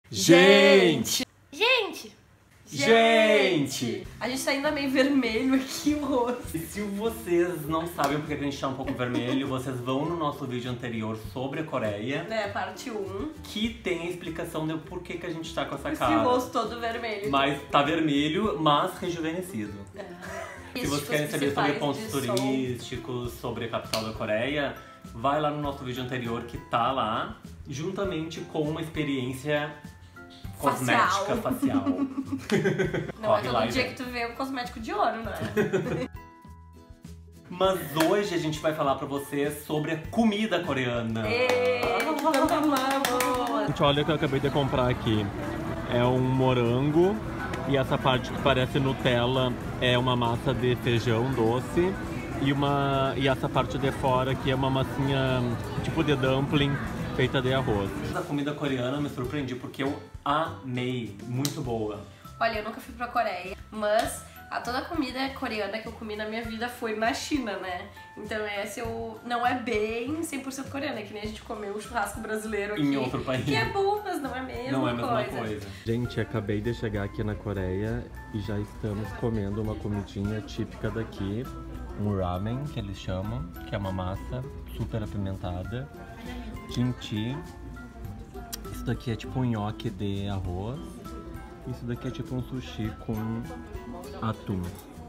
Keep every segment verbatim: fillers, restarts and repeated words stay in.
Gente! Gente! Gente! A gente tá ainda meio vermelho aqui o rosto. E se vocês não sabem porque a gente tá um pouco vermelho, vocês vão no nosso vídeo anterior sobre a Coreia. É, parte um. Que tem a explicação do porquê que a gente tá com essa Esse cara. rosto todo vermelho. Mas tá vermelho, mas rejuvenescido. É. Se vocês querem saber sobre pontos turísticos, sobre a capital da Coreia, vai lá no nosso vídeo anterior que tá lá, juntamente com uma experiência cosmética facial. Não é todo dia que tu vê o cosmético de ouro, não é? Mas hoje a gente vai falar pra vocês sobre a comida coreana. Êêê, que tanto amamos! Gente, olha o que eu acabei de comprar aqui. É um morango e essa parte que parece Nutella é uma massa de feijão doce. E, uma, e essa parte de fora aqui é uma massinha tipo de dumpling feita de arroz. A comida coreana me surpreendi porque eu amei, muito boa. Olha, eu nunca fui pra Coreia, mas a toda a comida coreana que eu comi na minha vida foi na China, né? Então essa eu não é bem cem por cento coreana, é que nem a gente comeu o churrasco brasileiro aqui. Em outro país. Que é bom, mas não é a mesma Não é a mesma coisa. coisa. Gente, acabei de chegar aqui na Coreia e já estamos comendo uma comidinha típica daqui. Um ramen, que eles chamam, que é uma massa super apimentada. Kimchi. Isso daqui é tipo um nhoque de arroz. Isso daqui é tipo um sushi com atum.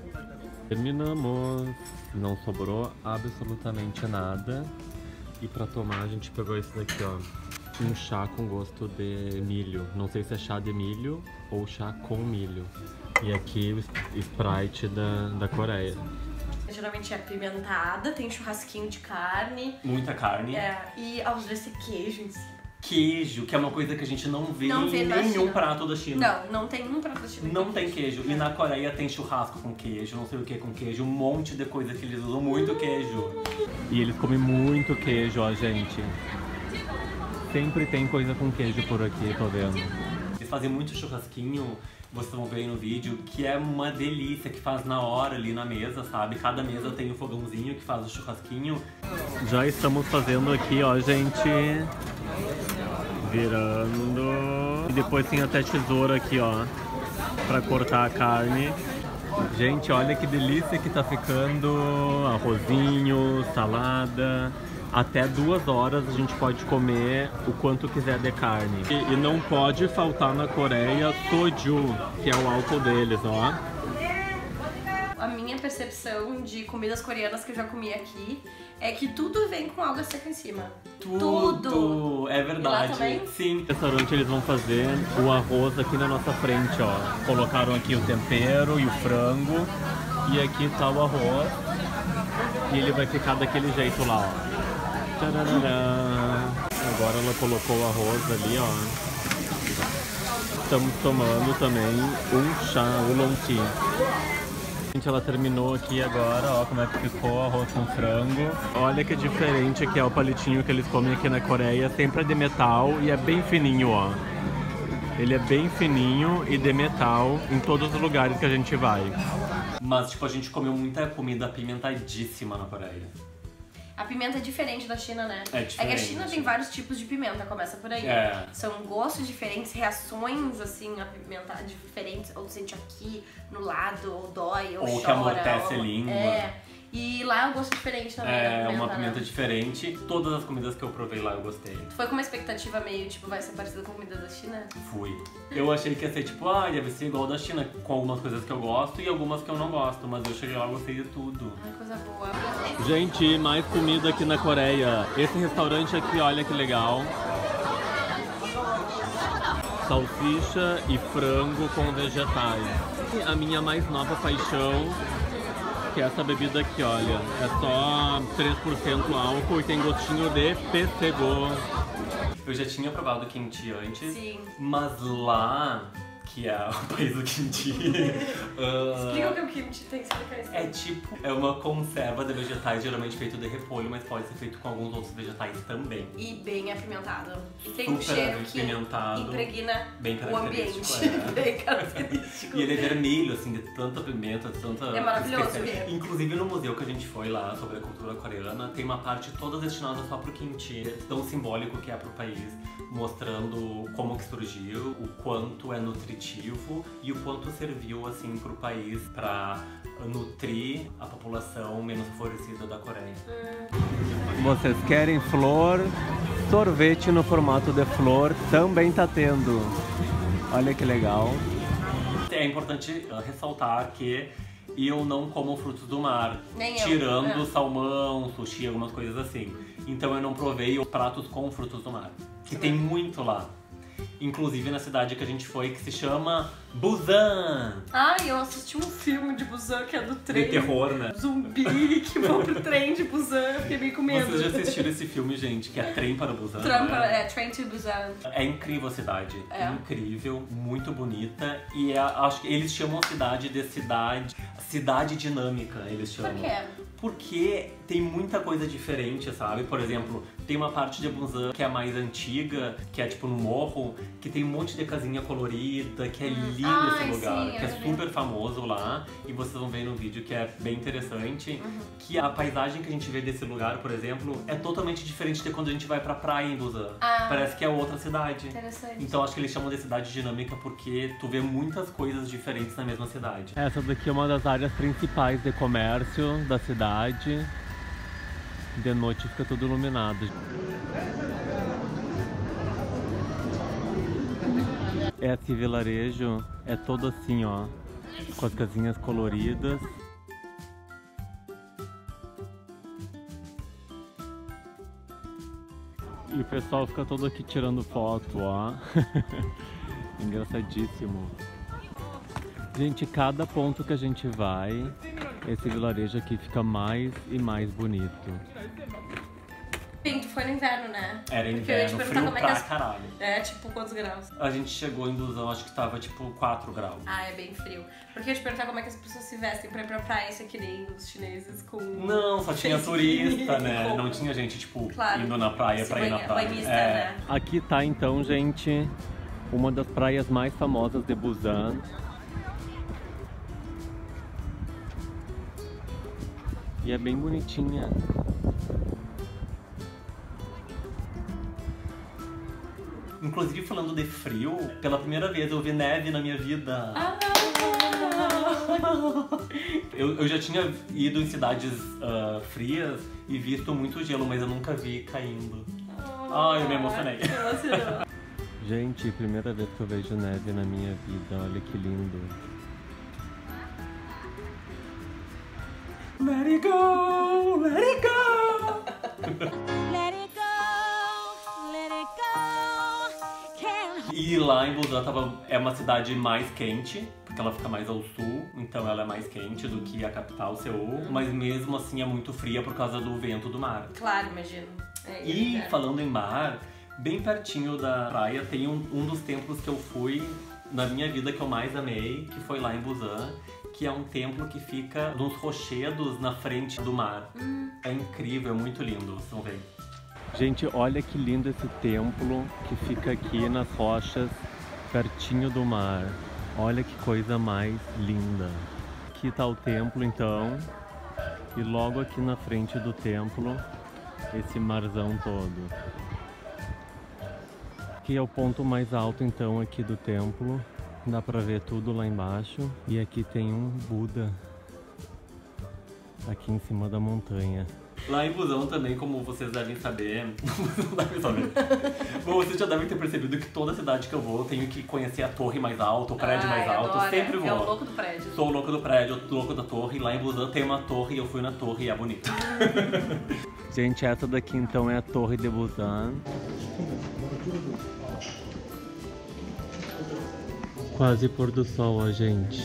Terminamos. Não sobrou absolutamente nada. E pra tomar a gente pegou esse daqui, ó. Um chá com gosto de milho. Não sei se é chá de milho ou chá com milho. E aqui o Sprite da, da Coreia. Geralmente é apimentada, tem churrasquinho de carne. Muita carne. É, e às vezes é queijo em cima. Queijo, que é uma coisa que a gente não vê Não em vê na nenhum China. prato da China. Não, não tem um prato da China. Não tem queijo. E na Coreia tem churrasco com queijo, não sei o que com queijo, um monte de coisa que eles usam muito queijo. E eles comem muito queijo, ó, gente. Sempre tem coisa com queijo por aqui, tô vendo. Eles fazem muito churrasquinho, vocês vão ver aí no vídeo, que é uma delícia, que faz na hora ali na mesa, sabe? Cada mesa tem um fogãozinho que faz o churrasquinho. Já estamos fazendo aqui, ó, gente. Virando. E depois tem até tesoura aqui, ó, pra cortar a carne. Gente, olha que delícia que tá ficando. Arrozinho, salada. Até duas horas a gente pode comer o quanto quiser de carne. E, e não pode faltar na Coreia soju, que é o álcool deles, ó. A minha percepção de comidas coreanas que eu já comi aqui é que tudo vem com alga seca em cima. Tudo! Tudo. É verdade. E lá também? Sim. No restaurante eles vão fazer o arroz aqui na nossa frente, ó. Colocaram aqui o tempero e o frango. E aqui tá o arroz. E ele vai ficar daquele jeito lá, ó. Tcharará. Agora ela colocou o arroz ali, ó. Estamos tomando também um chá, oolong tea. Gente, ela terminou aqui agora, ó, como é que ficou arroz com frango. Olha que diferente que é o palitinho que eles comem aqui na Coreia. Sempre é de metal e é bem fininho, ó. Ele é bem fininho e de metal em todos os lugares que a gente vai. Mas, tipo, a gente comeu muita comida apimentadíssima na Coreia. A pimenta é diferente da China, né? É diferente. É que a China tem vários tipos de pimenta, começa por aí. É. São gostos diferentes, reações, assim, apimentadas diferentes. Ou tu sente aqui, no lado, ou dói, ou, Ou chora. que amortece ou... a língua. É. E lá é um gosto diferente também da É, pimenta, uma pimenta né? diferente. Todas as comidas que eu provei lá eu gostei. Tu foi com uma expectativa meio, tipo, vai ser parecida com a comida da China? Fui. Eu achei que ia ser tipo, ah, deve ser igual da China, com algumas coisas que eu gosto e algumas que eu não gosto. Mas eu cheguei lá e gostei de tudo. Ai, coisa boa. Gente, mais comida aqui na Coreia. Esse restaurante aqui, olha que legal. Salsicha e frango com vegetais. A minha mais nova paixão, que é essa bebida aqui, olha. É só três por cento álcool e tem gostinho de pêssego. Eu já tinha provado kimchi antes, Sim. mas lá, que é o país do kimchi, uh, Explica o que o kimchi tem que explicar isso. é tipo, é uma conserva de vegetais, geralmente feito de repolho, mas pode ser feito com alguns outros vegetais também. E bem apimentado. E tem um Super cheiro que apimentado, impregna bem o ambiente. característico, é. Bem característico. E ele é vermelho, assim, de tanta pimenta, de tanta... É maravilhoso, especial. é. Inclusive no museu que a gente foi lá, sobre a cultura coreana, tem uma parte toda destinada só pro kimchi, tão simbólico que é pro país. mostrando como que surgiu, o quanto é nutritivo e o quanto serviu assim pro país para nutrir a população menos favorecida da Coreia. Vocês querem flor? Sorvete no formato de flor também tá tendo. Olha que legal. É importante uh, ressaltar que eu não como frutos do mar, Nem eu, tirando é. salmão, sushi, algumas coisas assim. Então eu não provei pratos com frutos do mar, que tem muito lá. Inclusive na cidade que a gente foi, que se chama Busan. Ai, eu assisti um filme de Busan que é do trem. De terror, né? Zumbi que vão pro trem de Busan, eu fiquei meio com medo. Vocês já assistiram esse filme, gente, que é Trem para Busan? Trampa, né? é, Train to Busan. É incrível a cidade, É. incrível, muito bonita. E é, acho que eles chamam a cidade de cidade, cidade dinâmica, eles chamam. Por quê? Porque tem muita coisa diferente, sabe? Por exemplo, tem uma parte de Busan que é mais antiga, que é tipo no morro, que tem um monte de casinha colorida, que é lindo Ai, esse lugar, sim, que é eu já vi. super famoso lá. E vocês vão ver no vídeo que é bem interessante, Uhum. que a paisagem que a gente vê desse lugar, por exemplo, é totalmente diferente de quando a gente vai pra praia em Busan. Ah. Parece que é outra cidade. Interessante. Então acho que eles chamam de cidade dinâmica porque tu vê muitas coisas diferentes na mesma cidade. Essa daqui é uma das áreas principais de comércio da cidade. De noite fica tudo iluminado. Esse vilarejo é todo assim, ó, com as casinhas coloridas. E o pessoal fica todo aqui tirando foto, ó. Engraçadíssimo. Gente, cada ponto que a gente vai, esse vilarejo aqui fica mais e mais bonito. Sim, tu foi no inverno, né? Era Porque eu ia te inverno, perguntar frio como é pra que as... caralho. É, tipo, quantos graus? A gente chegou em Busan, acho que tava tipo quatro graus. Ah, é bem frio. Porque eu ia te perguntar como é que as pessoas se vestem pra ir pra praia, se é que nem os chineses com... Não, só tinha Face turista, né? com- Não tinha gente, tipo, Claro. indo na praia Se pra ir na banha- praia. banhista, É. né? Aqui tá então, gente, uma das praias mais famosas de Busan. E é bem bonitinha. Inclusive, falando de frio, pela primeira vez eu vi neve na minha vida. Ah! Eu, eu já tinha ido em cidades ah, frias e visto muito gelo, mas eu nunca vi caindo. Ai, eu me emocionei. Me emocionou. Gente, primeira vez que eu vejo neve na minha vida, olha que lindo. Let it go, let it go. Let it go, let it go. Can't E lá em Busan tava, é uma cidade mais quente, porque ela fica mais ao sul, então ela é mais quente do que a capital, Seul, mas mesmo assim é muito fria por causa do vento do mar. Claro, imagino. É, E é. falando em mar, bem pertinho da praia tem um, um dos templos que eu fui na minha vida que eu mais amei, que foi lá em Busan, que é um templo que fica nos rochedos na frente do mar. Hum. É incrível, é muito lindo, vocês vão ver. Gente, olha que lindo esse templo que fica aqui nas rochas, pertinho do mar. Olha que coisa mais linda. Aqui tá o templo então, e logo aqui na frente do templo, esse marzão todo. Aqui é o ponto mais alto então aqui do templo, dá pra ver tudo lá embaixo. E aqui tem um Buda, aqui em cima da montanha. Lá em Busan também, como vocês devem saber, não devem saber. Bom, vocês já devem ter percebido que toda cidade que eu vou, eu tenho que conhecer a torre mais alta, o prédio Ai, mais alto, adoro. sempre vou. É o louco do prédio. Sou o louco do prédio, o louco da torre. Lá em Busan tem uma torre e eu fui na torre e é bonito. Gente, essa daqui então é a Torre de Busan. Quase pôr do sol, ó, gente.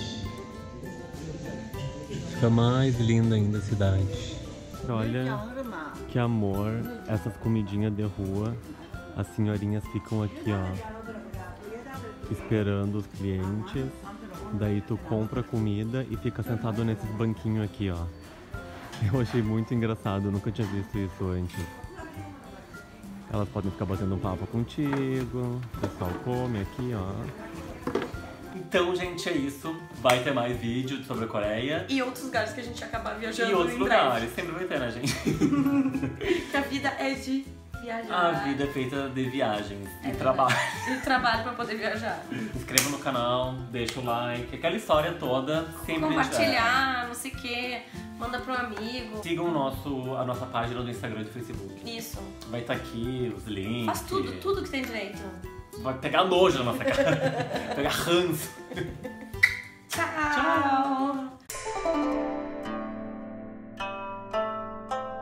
Fica mais linda ainda a cidade. Olha que amor, essas comidinhas de rua. As senhorinhas ficam aqui, ó, esperando os clientes. Daí tu compra comida e fica sentado nesses banquinhos aqui, ó. Eu achei muito engraçado, nunca tinha visto isso antes. Elas podem ficar batendo um papo contigo, o pessoal come aqui, ó. Então, gente, é isso. Vai ter mais vídeo sobre a Coreia. E outros lugares que a gente acabar viajando E outros em breve. lugares. Sempre vai ter, né, gente? Que a vida é de viajar. A vida é feita de viagens É e trabalho. E trabalho pra poder viajar. Se inscreva no canal, deixa o like, aquela história toda, sempre Compartilhar, não sei o que, manda pro amigo. Sigam o nosso, a nossa página do Instagram e do Facebook. Isso. Vai estar aqui os links. Faz tudo, tudo que tem direito. Vai pegar nojo na nossa cara. Vai pegar ranço.